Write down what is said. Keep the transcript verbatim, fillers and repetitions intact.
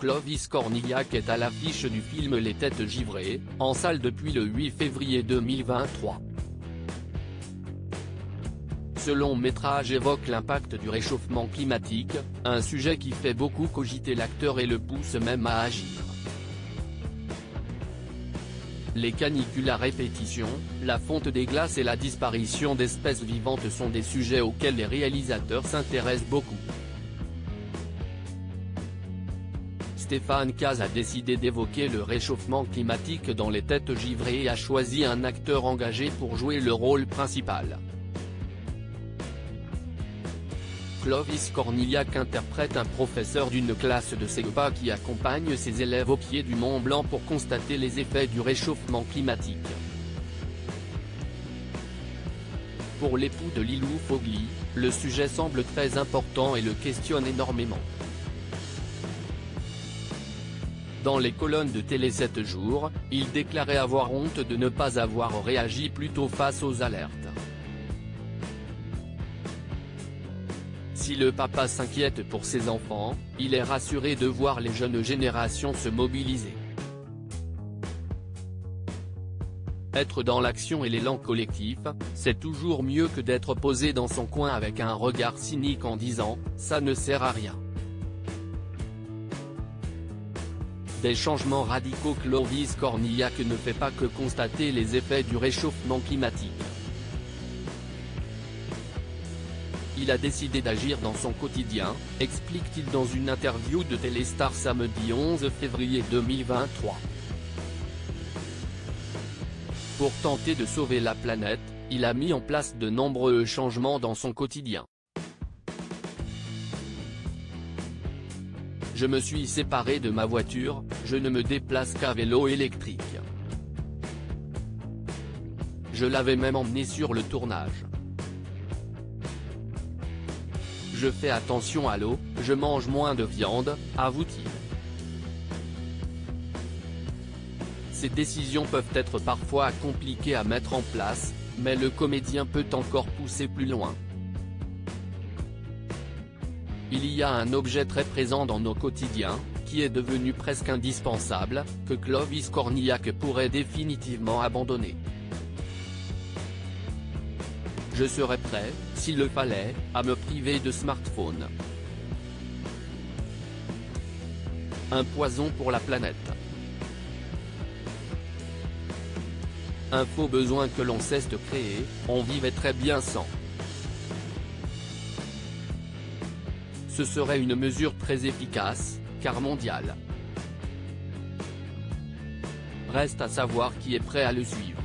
Clovis Cornillac est à l'affiche du film Les Têtes Givrées, en salle depuis le huit février deux mille vingt-trois. Ce long métrage évoque l'impact du réchauffement climatique, un sujet qui fait beaucoup cogiter l'acteur et le pousse même à agir. Les canicules à répétition, la fonte des glaces et la disparition d'espèces vivantes sont des sujets auxquels les réalisateurs s'intéressent beaucoup. Stéphane Caz a décidé d'évoquer le réchauffement climatique dans Les Têtes Givrées et a choisi un acteur engagé pour jouer le rôle principal. Clovis Cornillac interprète un professeur d'une classe de C E P A qui accompagne ses élèves au pied du Mont Blanc pour constater les effets du réchauffement climatique. Pour l'époux de Lilou Fogli, le sujet semble très important et le questionne énormément. Dans les colonnes de Télé sept jours, il déclarait avoir honte de ne pas avoir réagi plus tôt face aux alertes. Si le papa s'inquiète pour ses enfants, il est rassuré de voir les jeunes générations se mobiliser. Être dans l'action et l'élan collectif, c'est toujours mieux que d'être posé dans son coin avec un regard cynique en disant « ça ne sert à rien ». Des changements radicaux. Clovis Cornillac ne fait pas que constater les effets du réchauffement climatique. Il a décidé d'agir dans son quotidien, explique-t-il dans une interview de Téléstar samedi onze février deux mille vingt-trois. Pour tenter de sauver la planète, il a mis en place de nombreux changements dans son quotidien. Je me suis séparé de ma voiture, je ne me déplace qu'à vélo électrique. Je l'avais même emmené sur le tournage. Je fais attention à l'eau, je mange moins de viande, avoue-t-il. Ces décisions peuvent être parfois compliquées à mettre en place, mais le comédien peut encore pousser plus loin. Il y a un objet très présent dans nos quotidiens, qui est devenu presque indispensable, que Clovis Cornillac pourrait définitivement abandonner. Je serais prêt, s'il le fallait, à me priver de smartphone. Un poison pour la planète. Un faux besoin que l'on cesse de créer, on vivait très bien sans. Ce serait une mesure très efficace, car mondiale. Reste à savoir qui est prêt à le suivre.